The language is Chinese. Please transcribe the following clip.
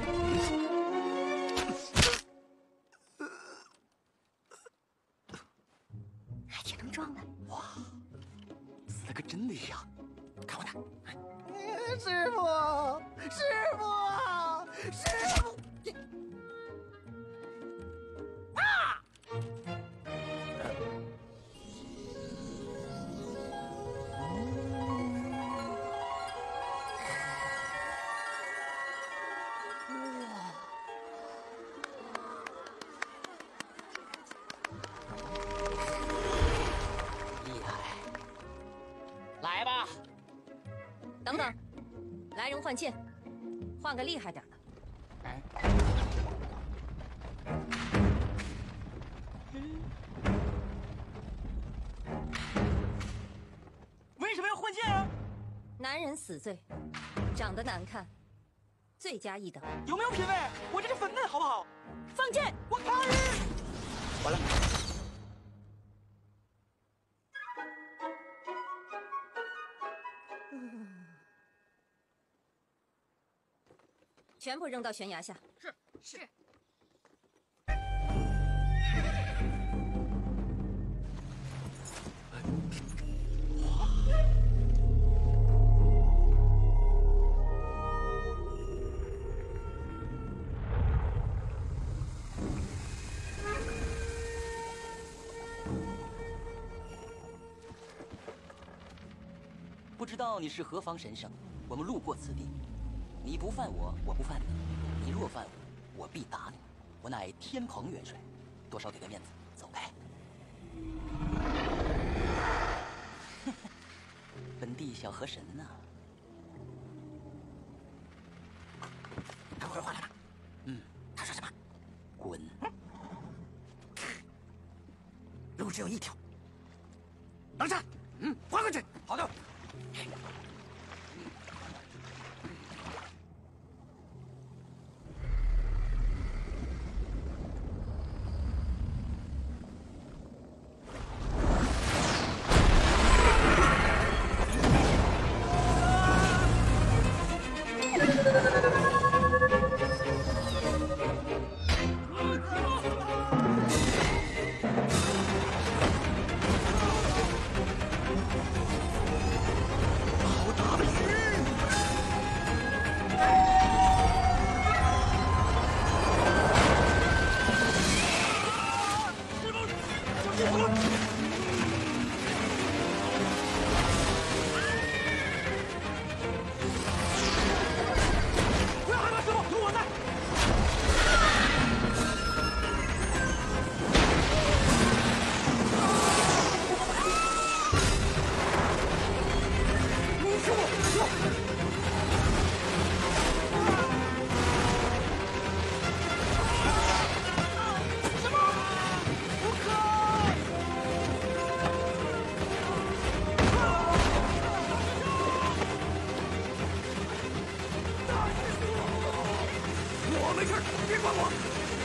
还挺能撞的。 哇，死的可真的像，看我的！ 师傅，师傅啊，师傅！啊！ 厉害！来吧！ 等等，来人换剑，换个厉害点的。 哎，为什么要换剑啊？ 男人死罪，长得难看，罪加一等。 有没有品位？我这是粉嫩，好不好？ 放箭！ 我开！完了。 全部扔到悬崖下。 是。 不知道你是何方神圣，我们路过此地，你不犯我，我不犯你。你若犯我，我必打你。我乃天蓬元帅，多少给个面子，走开。本地小河神呐、 他会话来了。他说什么？ 滚！ 路只有一条。等着，换过去。好的。我没事，别管我。